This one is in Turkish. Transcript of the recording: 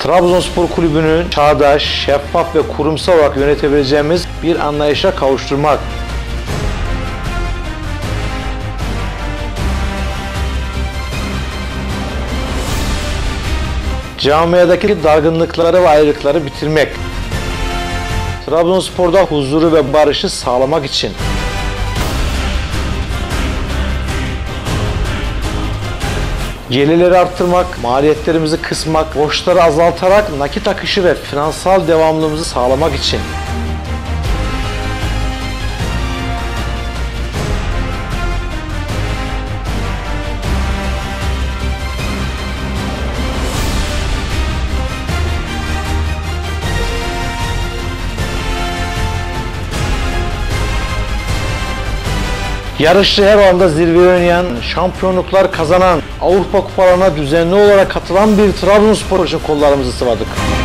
Trabzonspor Kulübü'nü çağdaş, şeffaf ve kurumsal olarak yönetebileceğimiz bir anlayışa kavuşturmak. Camiadaki dargınlıkları ve ayrılıkları bitirmek. Trabzonspor'da huzuru ve barışı sağlamak için. Gelirleri arttırmak, maliyetlerimizi kısmak, borçları azaltarak nakit akışı ve finansal devamlılığımızı sağlamak için. Yarışta her alanda zirve oynayan, şampiyonluklar kazanan, Avrupa kupalarına düzenli olarak katılan bir Trabzonspor için kollarımızı sıvadık.